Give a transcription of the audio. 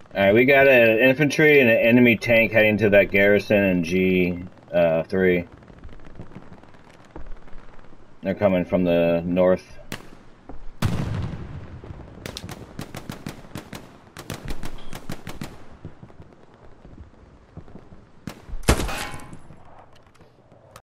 Alright, we got an infantry and an enemy tank heading to that garrison in G3. They're coming from the north.